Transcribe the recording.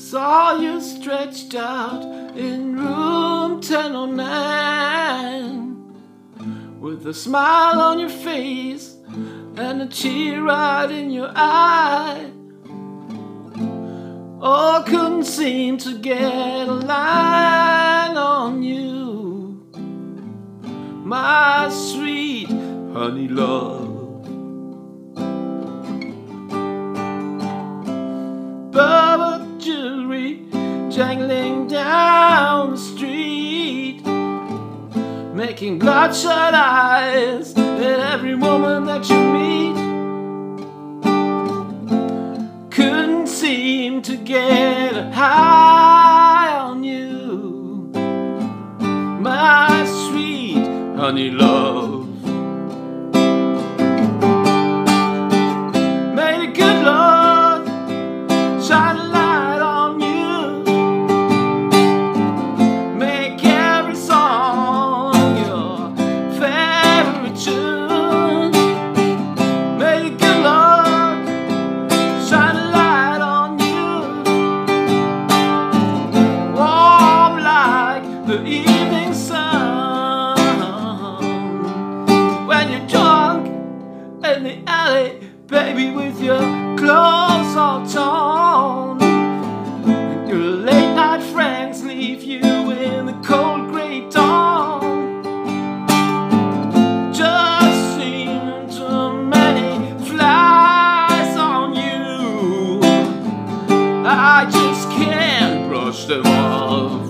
Saw you stretched out in room 1009, with a smile on your face and a tear right in your eye. Oh, couldn't seem to get a line on you, my sweet honey love. Bubba jewelry jangling down the street, making bloodshot eyes at every woman that you meet. Couldn't seem to get a high on you, my sweet honey love. May the good Lord shine a light on you, make every song your favorite tune. May the good Lord shine a light on you, warm like the evening sun. When you're drunk in the alley, baby, with your clothes all torn, and your late night friends leave you in the cold grey dawn. Just seen too many flies on you, I just can't brush them off.